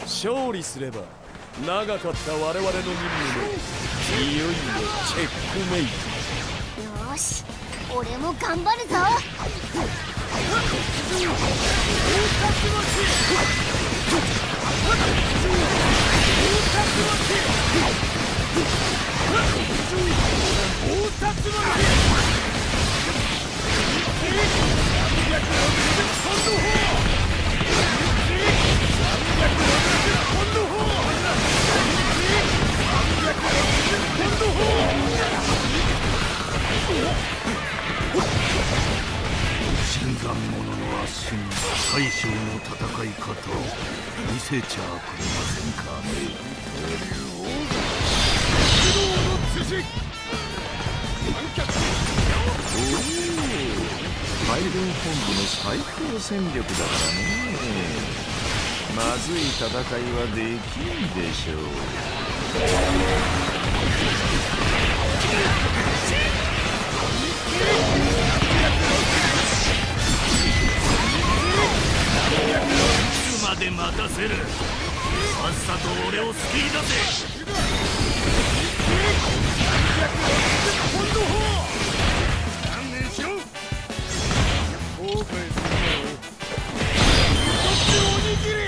勝利すれば長かった我々の任務もいよいよチェックメイト。 よーし、俺も頑張るぞ。 新参者の足に大将の戦い方を見せちゃくれませんかね。 海軍本部の最高戦力だからね。まずい戦いはできんでしょう。 いつまで待たせる。さっさと俺を救い出せ。観念しろ。後悔するなよ。どっちを握れ。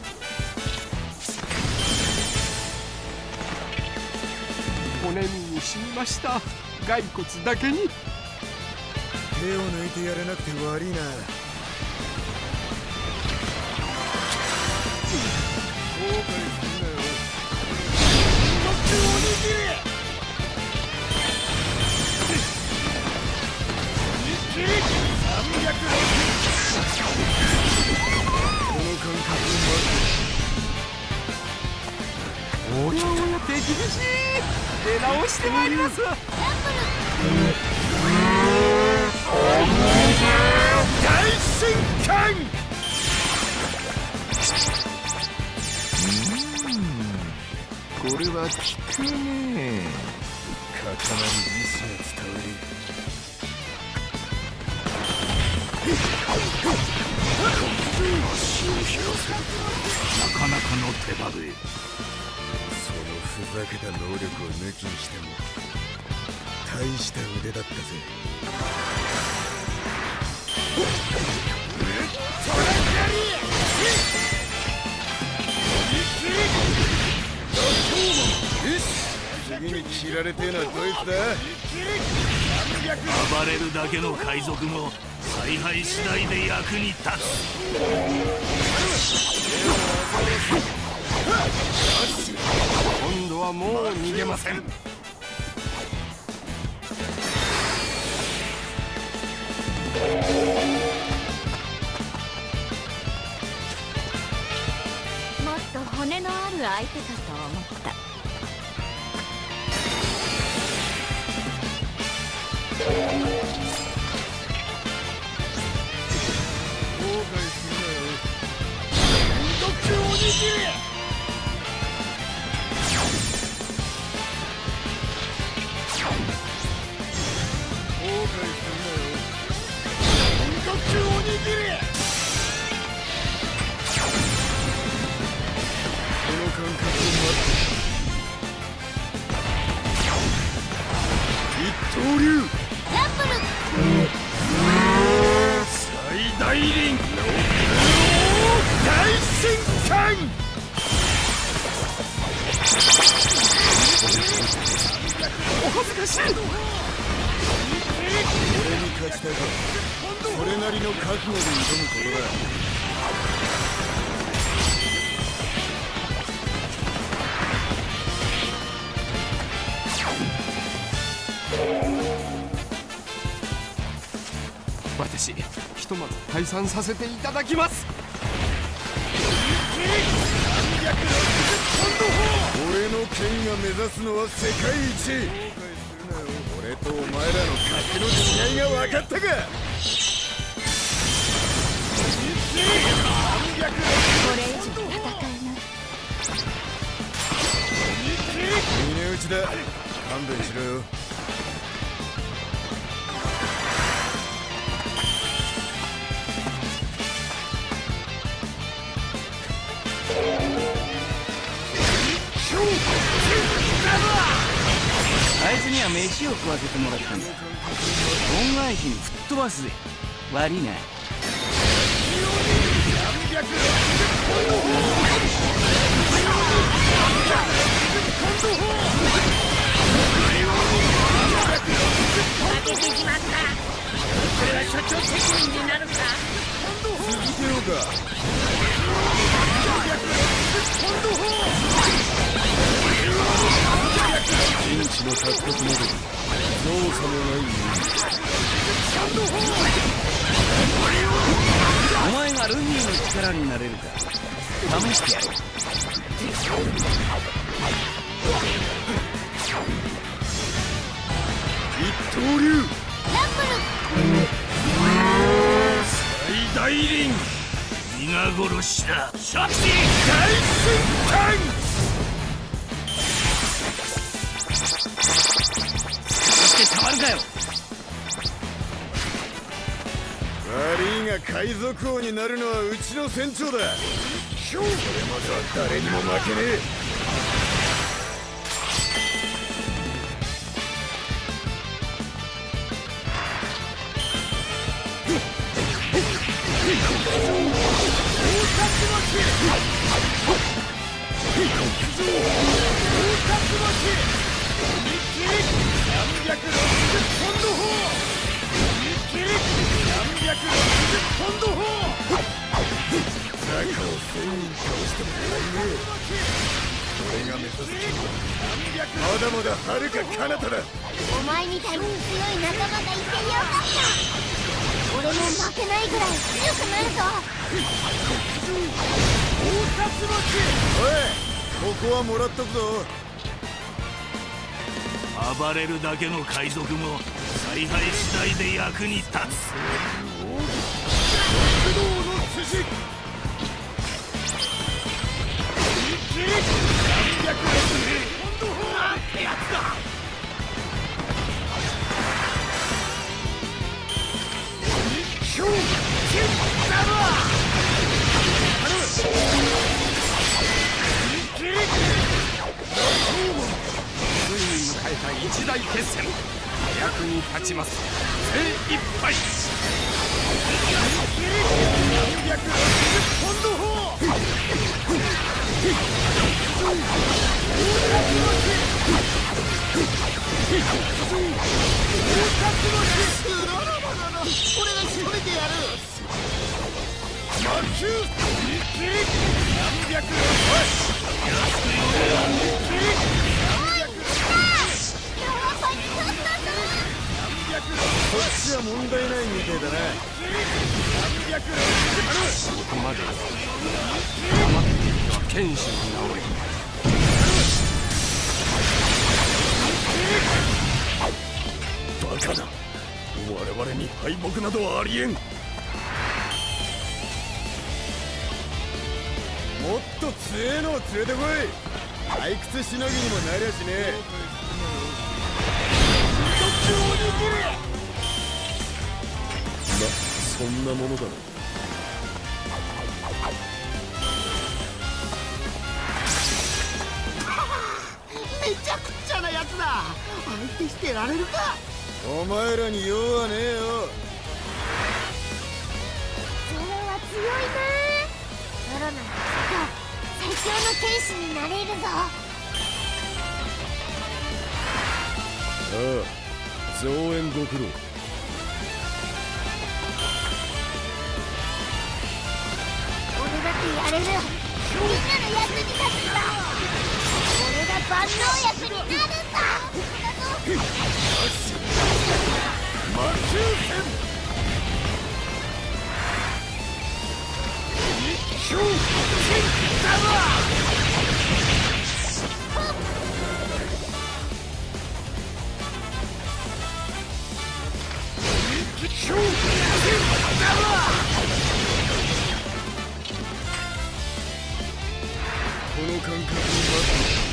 骨身に死にました。骸骨だけに。 手を抜いてやれなくて悪いな。後悔するなよ。どっちを握れ。この感覚おやおや、手厳しい。出直してまいります。 大震撼。 これは効くね。 刀に意志が伝わる。 足を引かせるとなかなかの手だで。 そのふざけた能力を抜きにしても大した腕だったぜ。次に切られてえのはどいつだ。 暴れるだけの海賊も采配次第で役に立つ。 今度はもう逃げません。もっと骨のある相手かと思った。 後悔するなよ。どっちを握れ。後悔するなよ。どっちを握れ。この感覚を待って一刀流ランブル。 最大輪の大震撼。 お恥ずかしい。 俺に勝ちたいか。それなりの覚悟で挑むことだ。 私、ひとまず退散させていただきます。 俺の剣が目指すのは世界一。俺とお前らの格の違いが分かったか。 これ以上戦えない。 峰打ちだ。勘弁しろよ。 には飯を食わせてもらったんだ。恩返しに吹っ飛ばすぜ。悪いな。 負けてしまった。これは所長責任になるか。 続けようか。陣地の獲得など造作もないお前がルミーの力になれるか試してやる。 一刀流ランブル最大輪皆殺しだ。シャチ大瞬間。 そしてたまるかよ。 悪いが海賊王になるのはうちの船長だ。今日これまずは誰にも負けねえ。まだまだ遥か彼方だ。 お前みたいに強い仲間がいてよかった。俺も負けないぐらい強くなるぞ。 おい、ここはもらっとくぞ。 暴れるだけの海賊も采配次第で役に立つ。 不動の筋。 ってやつだ。 ついに迎えた一大決戦。役に立ちます。精一杯。 こっちは問題ないみたいだな。 ここまで黙っていては剣士に直れ。 バカだ。我々に敗北などはありえん。もっと強えのを連れてこい。退屈しのぎにもなりゃしねえ。そんなものだろ。 めちゃくちゃなやつだ。相手してられるか。 お前らに用はねえよ。 ゾロは強いな。ゾロならきっと最強の天使になれるぞ。 ああ、増援ご苦労。 俺だってやれる。みんなの役に立つんだ。俺が万能役になるんだ。 魔球戦。一挙戦だわ。一挙戦だわ。この感覚に待つ。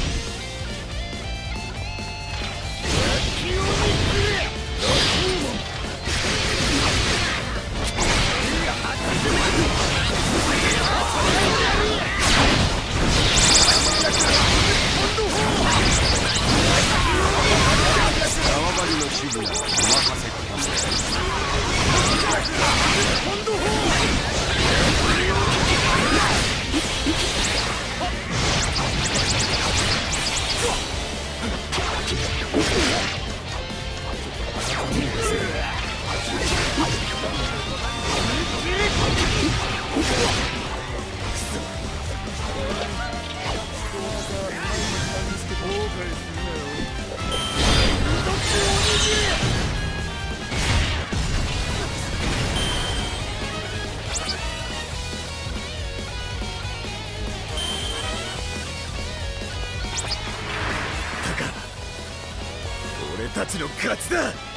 たちの勝ちだ。